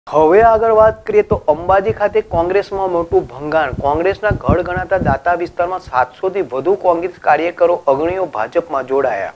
હવે આગળ વાત કરીએ તો અંબાજી ખાતે કોંગ્રેસમાં મોટું ભંગાણ। કોંગ્રેસના ગઢ ગણાતા દાતા વિસ્તારમાં 700 થી વધુ કોંગ્રેસ કાર્યકરો અગ્રણીઓ ભાજપમાં જોડાયા।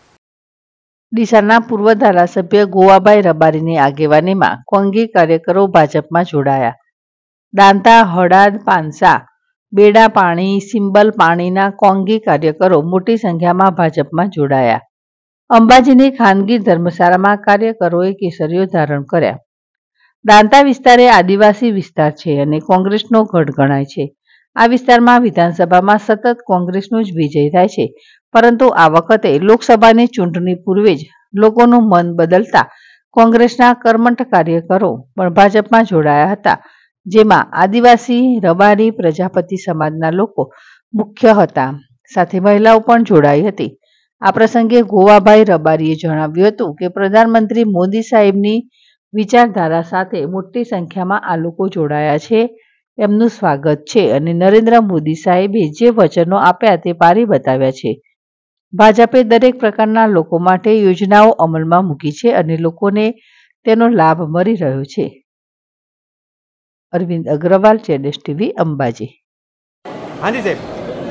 ડીસાના પૂર્વ ધારાસભ્ય ગોવાભાઈ રબારીની આગેવાનીમાં કોંગી કાર્યકરો ભાજપમાં જોડાયા। દાંતા, હડાદ, પાંસા, બેડા પાણી, સિંબલ પાણીના કોંગી કાર્યકરો મોટી સંખ્યામાં ભાજપમાં જોડાયા। અંબાજીની ખાનગી ધર્મશાળામાં કાર્યકરોએ કેસરીઓ ધારણ કર્યા। દાંતા વિસ્તાર એ આદિવાસી વિસ્તાર છે અને કોંગ્રેસનો ગઢ ગણાય છે। આ વિસ્તારમાં વિધાનસભામાં સતત કોંગ્રેસનો જ વિજય થાય છે, પરંતુ આ વખતે લોકસભાની ચૂંટણી પૂર્વે જ લોકોનું મન બદલતા કોંગ્રેસના કર્મઠ કાર્યકરો પણ ભાજપમાં જોડાયા હતા, જેમાં આદિવાસી, રબારી, પ્રજાપતિ સમાજના લોકો મુખ્ય હતા, સાથે મહિલાઓ પણ જોડાઈ હતી। આ પ્રસંગે ગોવાભાઈ રબારીએ જણાવ્યું હતું કે પ્રધાનમંત્રી મોદી સાહેબની વિચારધારા સાથે મોટી સંખ્યામાં આ લોકો જોડાયા છે, એમનું સ્વાગત છે અને નરેન્દ્ર મોદી સાહેબે જે વચનો આપ્યા તે પાળી બતાવ્યા છે। ભાજપે દરેક પ્રકારના લોકો માટે યોજનાઓ અમલમાં મૂકી છે અને લોકોને તેનો લાભ મળી રહ્યો છે। અરવિંદ અગ્રવાલ, જેડેશ ટીવી, અંબાજી। हाँ जी साहब,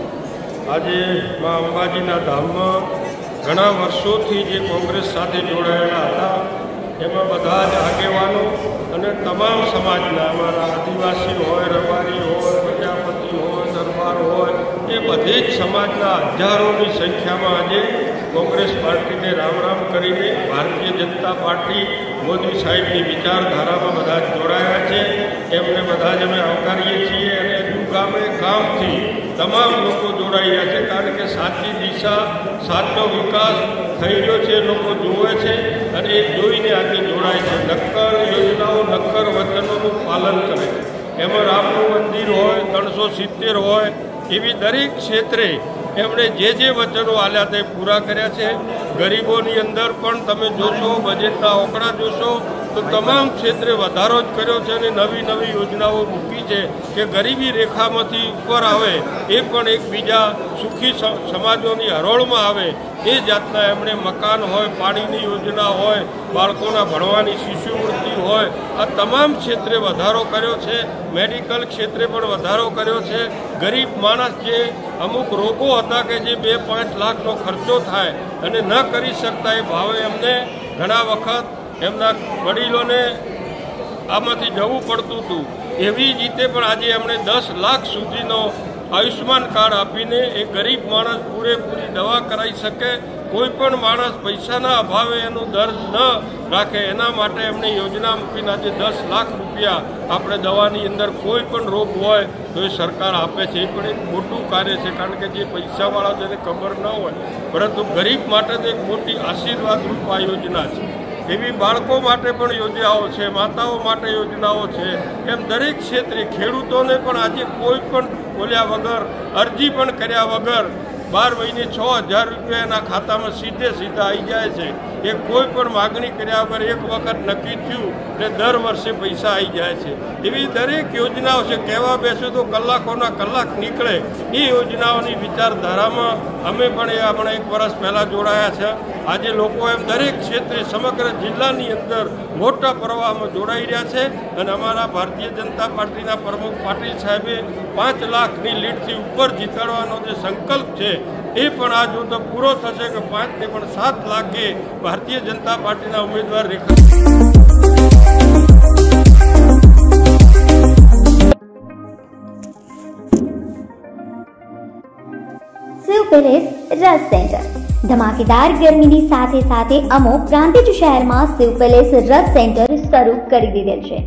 आज माँ अंबाजीना धामમાં ઘણા વર્ષોથી જે કોંગ્રેસ સાથે જોડાયેલા હતા એમાં બધા જ આગેવાનો અને તમામ સમાજના, અમારા આદિવાસી હોય, રબારી હોય, પ્રજાપતિ હોય, દરબાર હોય, એ બધી જ સમાજના હજારોની સંખ્યામાં આજે કોંગ્રેસ પાર્ટીને રામ રામ કરીને ભારતીય જનતા પાર્ટી મોદી સાહેબની વિચારધારામાં બધા જ જોડાયા છે। એમને બધા જ અમે આવકારીએ છીએ અને હજુ ગામે ગામથી તમામ લોકો જોડાયા છે, કારણ કે સાચી દિશા, સાચો વિકાસ થઈ રહ્યો છે, લોકો જોવે છે અને એ જોઈને આજે જોડાય છે। નક્કર યોજનાઓ, નક્કર વચનોનું પાલન કરે છે। એમાં રામનું મંદિર હોય, 370 હોય, એવી દરેક ક્ષેત્રે એમણે જે વચનો આલ્યા તે પૂરા કર્યા છે। ગરીબોની અંદર પણ તમે જોશો, બજેટના આંકડા જોશો તો તમામ ક્ષેત્રે વધારો જ કર્યો છે અને નવી નવી યોજનાઓ મૂકી છે કે ગરીબી રેખામાંથી ઉપર આવે, એ પણ એકબીજા સુખી સમાજોની હરોળમાં આવે એ જાતના એમણે મકાન હોય, પાણીની યોજના હોય, બાળકોના ભણવાની શિષ્યવૃત્તિ હોય, આ તમામ ક્ષેત્રે વધારો કર્યો છે। મેડિકલ ક્ષેત્રે પણ વધારો કર્યો છે। ગરીબ માણસ જે અમુક રોગો હતા કે જે 2-5 લાખનો ખર્ચો થાય અને ન કરી શકતા, એ ભાવે એમને ઘણા વખત એમના વડીલોને આમાંથી જવું પડતું હતું, એવી રીતે પણ આજે એમણે 10 લાખ સુધીનો આયુષ્માન કાર્ડ આપીને એ ગરીબ માણસ પૂરેપૂરી દવા કરાવી શકે, કોઈ પણ માણસ પૈસાના અભાવે એનું દર્દ ન રાખે એના માટે એમણે યોજના મૂકીને આજે 10 લાખ રૂપિયા આપણે દવાની અંદર કોઈ પણ રોગ હોય તો એ સરકાર આપે છે। એ પણ એક મોટું કાર્ય છે, કારણ કે જે પૈસાવાળા જેને ખબર ન હોય, પરંતુ ગરીબ માટે તો એક મોટી આશીર્વાદરૂપ આ યોજના છે। એવી બાળકો માટે પણ યોજનાઓ છે, માતાઓ માટે યોજનાઓ છે, એમ દરેક ક્ષેત્રે ખેડૂતોને પણ આજે કોઈ પણ બોલ્યા વગર, અરજી પણ કર્યા વગર 12 મહિને 6000 રૂપિયા એના ખાતામાં સીધે સીધા આવી જાય છે। એ કોઈ પણ માગણી કર્યા વગર એક વખત નક્કી થયું એટલે દર વર્ષે પૈસા આવી જાય છે। એવી દરેક યોજનાઓ છે, કહેવા બેસો તો કલાકોના કલાક નીકળે। એ યોજનાઓની વિચારધારામાં અમે પણ એ આપણે 1 વર્ષ પહેલાં જોડાયા છે। આજે લોકો એમ દરેક ક્ષેત્રે સમગ્ર જિલ્લાની અંદર મોટા પ્રવાહમાં જોડાઈ રહ્યા છે અને અમારા ભારતીય જનતા પાર્ટીના પ્રમુખ પાટીલ સાહેબે 5 લાખની લીડથી ઉપર જીતાડવાનો જે સંકલ્પ છે એ પણ આ જો તો પૂરો થશે કે 5 ને પણ 7 લાખે ભારતીય જનતા પાર્ટીના ઉમેદવાર રેખા। શિવ પેલેસ રસ સેન્ટર ધમાકેદાર ગરમીની સાથે સાથે અમો પ્રાંતિજ શહેરમાં શિવ પેલેસ રસ સેન્ટર શરૂ કરી દીધેલ છે।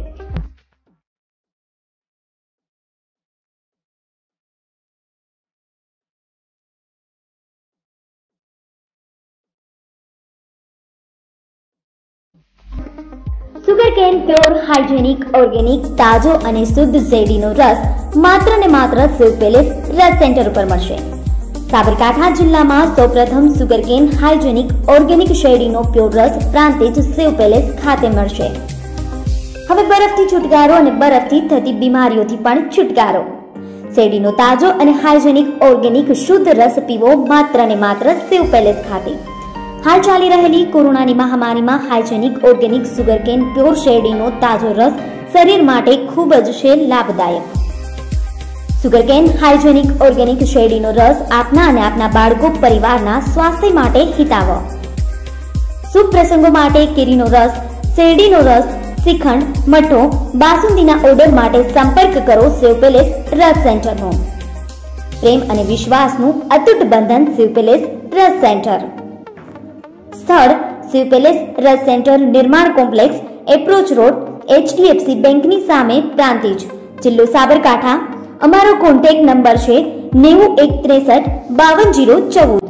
સુગરકેન પ્યોર, હાઇજેનિક, ઓર્ગેનિક, તાજો અને શુદ્ધ શેરડીનો રસ માત્ર ને માત્ર શિવ પેલેસ રસ સેન્ટર ઉપર મળશે। સાબરકાંઠા જિલ્લામાં સૌપ્રથમ સુગરકેન, હાઇજેનિક, ઓર્ગેનિક શેરડીનો પ્યોર રસ પ્રાંતિજ શિવ પેલેસ ખાતે મળશે। હવે બરફથી છુટકારો અને બરફથી થતી બીમારીઓથી પણ છુટકારો। શેરડીનો તાજો અને હાઇજેનિક, ઓર્ગેનિક, શુદ્ધ રસ પીવો માત્ર ને માત્ર શિવ પેલેસ ખાતે। હાલ ચાલી રહેલી કોરોનાની મહામારીમાં હાઇજેનિક ઓર્ગેનિક સુગરકેન પ્યોર શેરડીનો તાજો રસ શરીર માટે ખૂબ જ છે લાભદાયક. સુગરકેન હાઇજેનિક ઓર્ગેનિક શેરડીનો રસ આપના અને આપના બાળકો પરિવારના સ્વાસ્થ્ય માટે હિતાવહ. શુભ પ્રસંગો માટે કેરીનો રસ, શેરડીનો રસ, શ્રીખંડ, મઠો, બાસુંદીના ઓર્ડર માટે સંપર્ક કરો શિવ પેલેસ રસ સેન્ટરનો. પ્રેમ અને વિશ્વાસનું અતૂટ બંધન શિવ પેલેસ રસ સેન્ટર. સ્થળ Shiv palace Ras centre, Nirman complex, approach road, HDFC બેંકની સામે, પ્રાંતિજ, જિલ્લો સાબરકાંઠા. અમારો કોન્ટેક્ટ નંબર છે 9163 52 014.